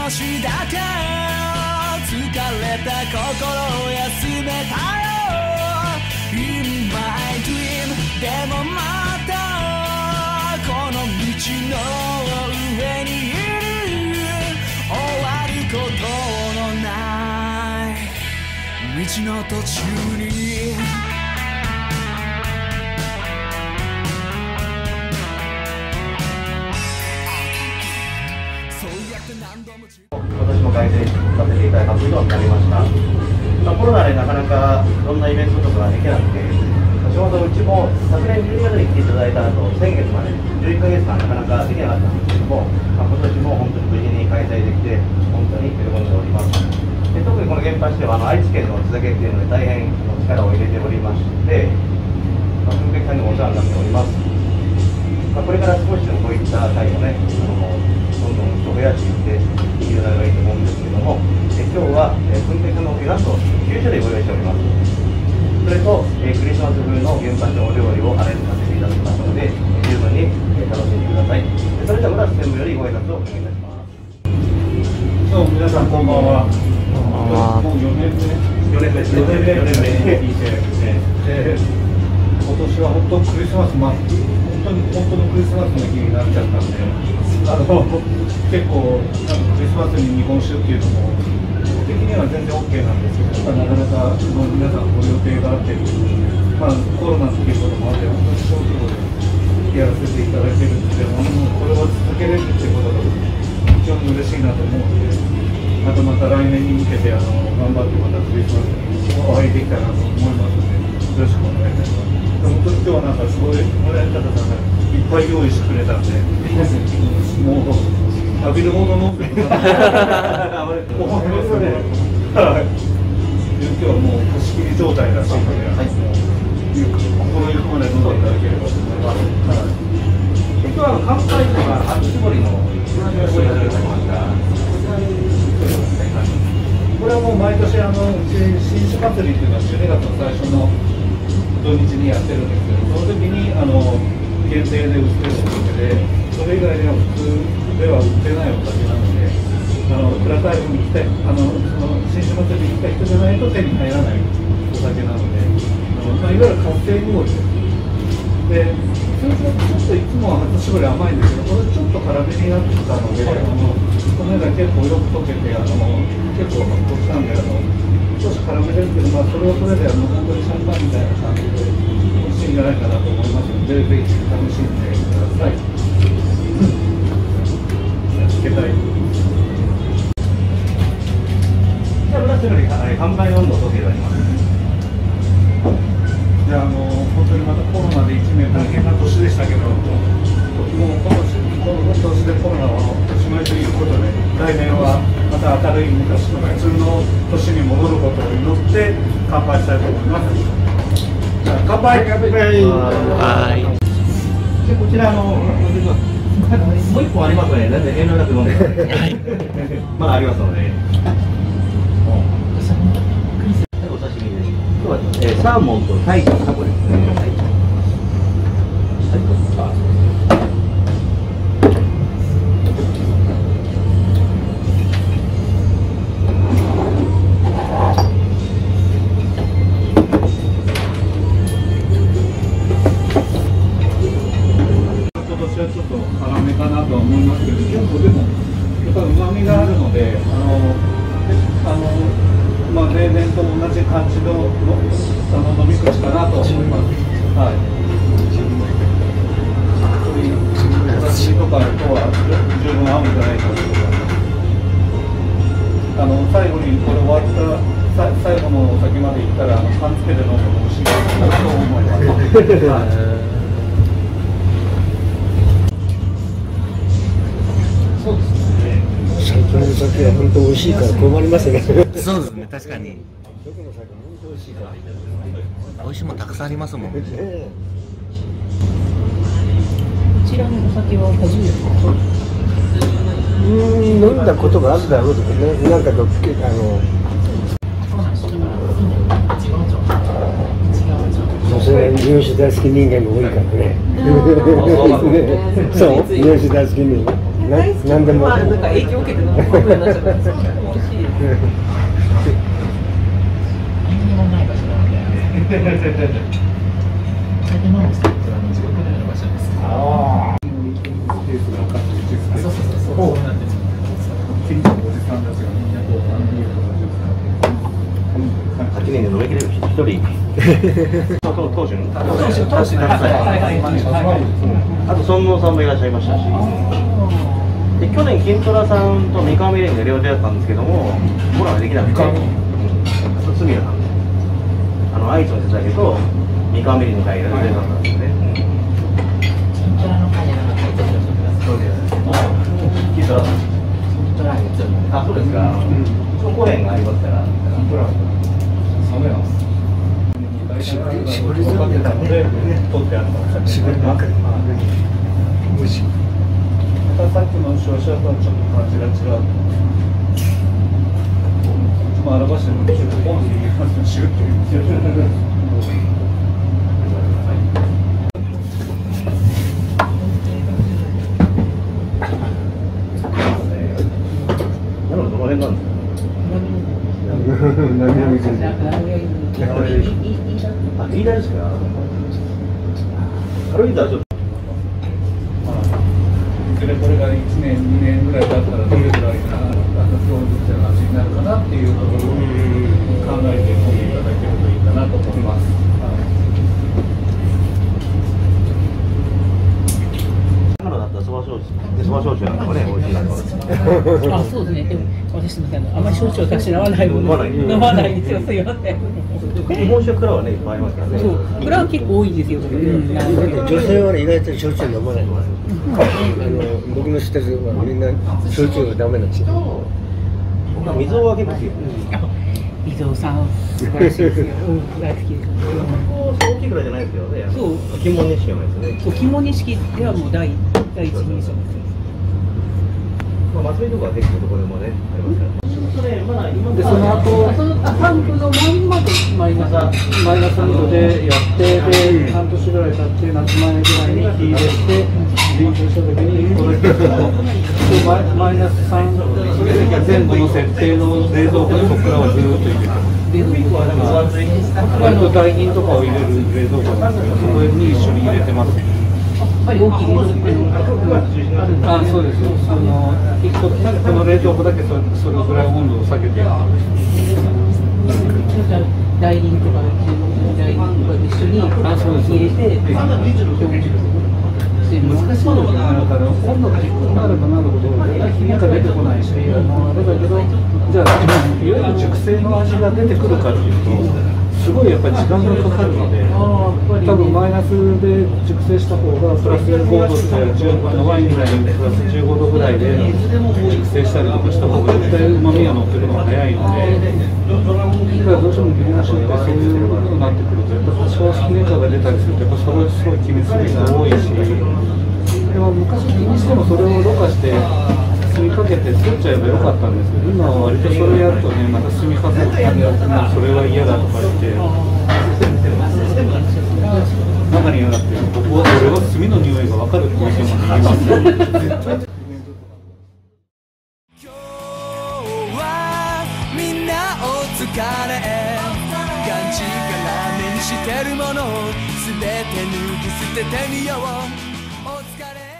少しだけ疲れた心を休めたよ In my dream でもまたこの道の上にいる終わることのない道の途中に今年も開催させていただくことになりました。コロナでなかなかいろんなイベントとかができなくて、ちょうどうちも昨年12月に来ていただいた後、先月まで11ヶ月間なかなかできなかったんですけども、今年も本当に無事に開催できて、本当に喜んでおります。で特にこの現場としては愛知県の地酒っていうので大変力を入れておりまして、お客さんにもお世話になっております。これから少しでもこういった会をね、どんどん人を増やしていっていけたらいいと思うんですけども、今日は燻製のなんと9種類ご用意しております。それとクリスマス風の現場のお料理をアレンジさせていただきますので、十分に楽しんでください。それでは村瀬専務よりご挨拶をお願いいたします。 どうも皆さんこんばんは。もう4年目ですね。4年目に聞いて、今年は本当クリスマス本当のクリスマスの日になっちゃったんで、結構クリスマスに日本酒っていうのも僕的には全然 OK なんですけど、なかなか皆さんご予定があって、コロナっていうこともあって本当に小規模でやらせていただいてるんで、これを続けれるっていうことが非常に嬉しいなと思うので、また来年に向けて頑張ってまたクリスマスにお会いできたらと思いますので、よろしくお願いいたします。本当に今日はなんかすごい村井方さんがいっぱい用意してくれたんで、もう浴びるほど飲んでるから今日はもう貸し切り状態らしいので、心ゆくまで飲んでいただければと思います。 今日は乾杯とか初絞りのご用意されてました。 これはもう毎年新酒祭りっていうのは12月の最初の土日にやってるんですけど、その時に限定で売ってるお酒で、それ以外では普通では売ってないお酒なので、倉タイムに来てその新酒祭りに来た人じゃないと手に入らないお酒なので、いわゆる活性氷です。で通常ちょっといつもは初搾り甘いんですけど、これちょっと辛めになってきたので、この間結構よく溶けて結構発酵したんで少し辛めですけど、それはそれで本当にシャンパンみたいな感じで美味しいんじゃないかなと思いますので、ぜひ楽しんでください。つけたい。 じゃあ村瀬より乾杯の温度を取っていただきます。 じゃあ本当にまたコロナで1年大変な年でしたけど、もうこの年でコロナをおしまいということで、来年はまた明るい昔の普通の年に戻ることを祈って乾杯したいと思います。じゃあ乾杯。 はい。でこちらもう一本ありますので、全然遠慮なく飲んでください。まだありますので。お刺身です。今日はサーモンとタイとタコですね。 ちょっと辛めかなとは思いますけど、結構でもやっぱり旨味があるので、例年と同じ感じの飲み口かなと思います。はい。お刺身とかとは十分合うんじゃないかと思います。最後にこれ終わった最後のお酒までいったら缶つけて飲むのも美味しいかなと思います。はい。そうですね。 最近の酒は本当美味しいから困りますね。 そうですね、確かにどこの酒も本当美味しいから美味しいもんたくさんありますもん。 こちらのお酒は初めて飲んだことがあるだろうけどね、なんかそれ日本酒大好き人間が多いからね。そう、日本酒大好き人間。 何でも。 まあなんか影響を受けて飲むことになっちゃった。美味しいです。何にもない場所なので。酒飲む人って地獄のような場所です。ああ。そうなんです。 近所のおじさんたちがみんなこう 8年で飲みきれる人1人当時のあと尊王さんもいらっしゃいましたし、で去年金虎さんと三河みれんが両手だったんですけどもコロナできなくて、隅田さん愛知の手だけと三河みれんの会が両手だったんですよね。 金虎の会じゃなかったら金虎さんあ、そうですか。公園がありますから。 絞り詰めたので取ってあった。 絞りばかり。美味しい。 またさっきの消費者とはちょっと感じが違う。まあ荒橋のポンって言いますとシュッと言ってる。 どの辺なんですか。飯田ですか。軽井沢ちょっと。 これが1年2年ぐらいだったらどれぐらいなプロジェクトの味になるかなっていうところを考えて飲んでいただけるといいかなと思います。 そば焼酎なんかもね、美味しいなと思います。 あ、そうですね。でも私すみません、あまり焼酎を私飲まないもので飲まないんですよ。すみません。 日本酒蔵はね、いっぱいありますからね。 そう、蔵は結構多いですよ。 女性は意外と焼酎飲まない。僕の知ってる人はみんな焼酎がダメなんですよ。 僕は水尾は結構好きです。 水尾さん、素晴らしいですよ。大好きです。 大きいぐらいじゃないですけどね。 そう、 金門錦ですね。 そう、金門錦ではもう第一人称です。 まあ、祭りとかは結構どこでもね、ありますから。 でその後タンクのまんまでマイナス 2度でやってで半年ぐらい経って夏前ぐらいに火入れて臨床した時にこれマイナス3前後の設定の冷蔵庫でそこからはずっと入れてます。ダイキンとかを入れる冷蔵庫なんですけど、そこに一緒に入れてます。 大きい冷蔵庫あ、そうです。この冷蔵庫だけそれぐらい温度を下げてやってます。 ダイリンとかダイリンとか一緒に入れて難しいのが温度が低くなればなるほど火が出てこないし、あれだけど、じゃあいわゆる熟成の味が出てくるかっていうと、すごいやっぱり時間がかかるので、多分マイナスで熟成した方がプラス5度ってワインみたいにプラス15度ぐらいで熟成したりとかした方が絶対うまみが乗ってるのが早いので、だからどうしても日本酒ってそういうことになってくると、やっぱ多少スキネカが出たりすると、やっぱそれはすごい気にする人が多いし、でも昔気にしてもそれをろ過して炭かけて作っちゃえばよかったんですけど、今は割とそれやるとね、また炭かけてやるとそれは嫌だとか言って、中にはだって僕はそれは炭の匂いが分かるっていう人もいますよ。 今日はみんなお疲れ、がんじがらめにしてるものをすべて脱ぎ捨ててみよう。お疲れ。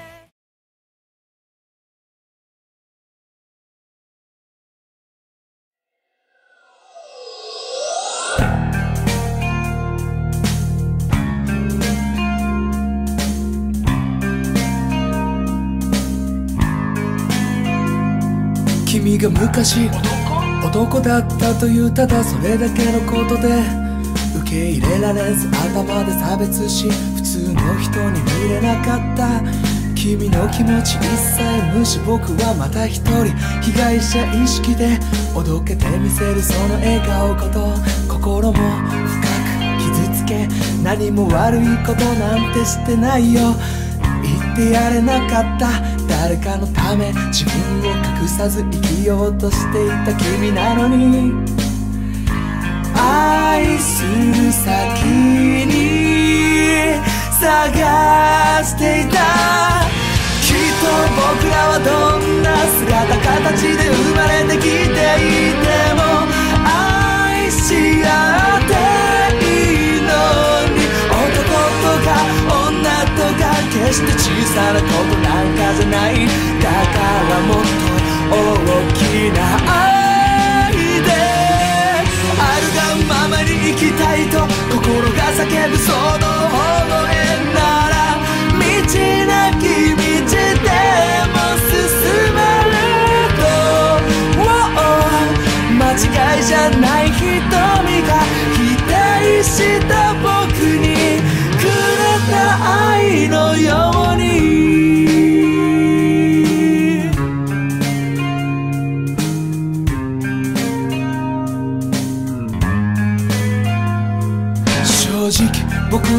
君が昔男だったというただそれだけのことで受け入れられず頭で差別し普通の人に見れなかった君の気持ち一切無視僕はまた一人被害者意識でおどけてみせるその笑顔こと心も深く傷つけ何も悪いことなんてしてないよ言ってやれなかった誰かのため自分を隠さず生きようとしていた君なのに愛する先に探していたきっと僕らはど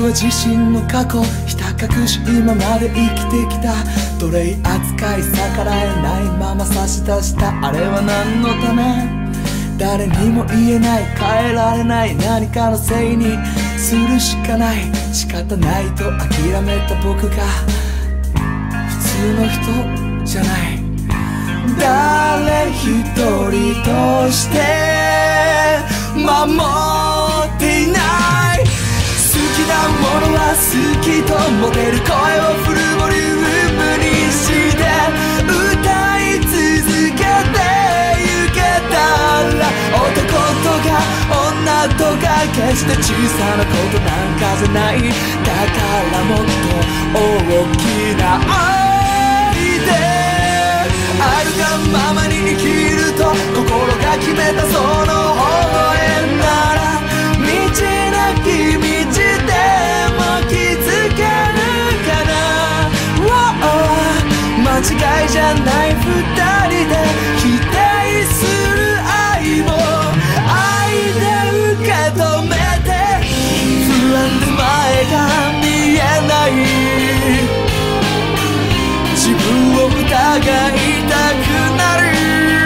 自身の過去ひた隠し今まで生きてきた奴隷扱い逆らえないまま差し出したあれは何のため誰にも言えない変えられない何かのせいにするしかない仕方ないと諦めた僕が普通の人じゃない誰一人として守っていない好きなものは好きと持てる声をフルボリュームにして歌い続けてゆけたら男とか女とか決して小さなことなんかじゃないだからもっと大きな愛であるがままに生きると心が決めたその方へなら道なき道でも気づけるかな、間違いじゃない二人で否定する愛も愛で受け止めて不安で前が見えない自分を疑いたくなる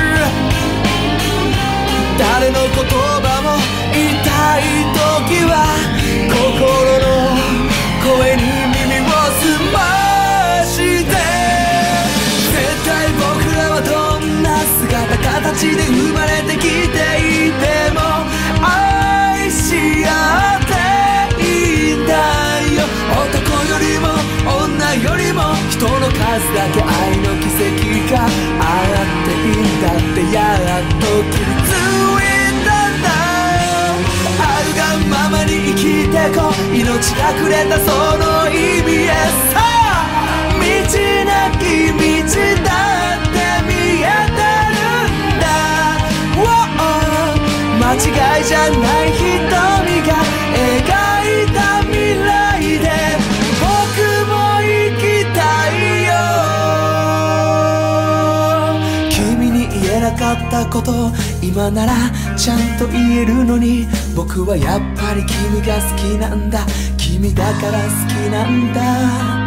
誰の言葉も言いたい時は心の声に耳を澄まして絶対僕らはどんな姿形で生まれてきていても愛し合っていいんだよ男よりも女よりも人の数だけ愛の奇跡があっていいんだってやっと気づいたんだあるがままに生きてこ命がくれたその意味へさあ道なき道だって見えてるんだ、間違いじゃない瞳が描いた未来で僕も生きたいよ君に言えなかったこと今ならちゃんと言えるのに僕はやっぱり君が好きなんだ君だから好きなんだ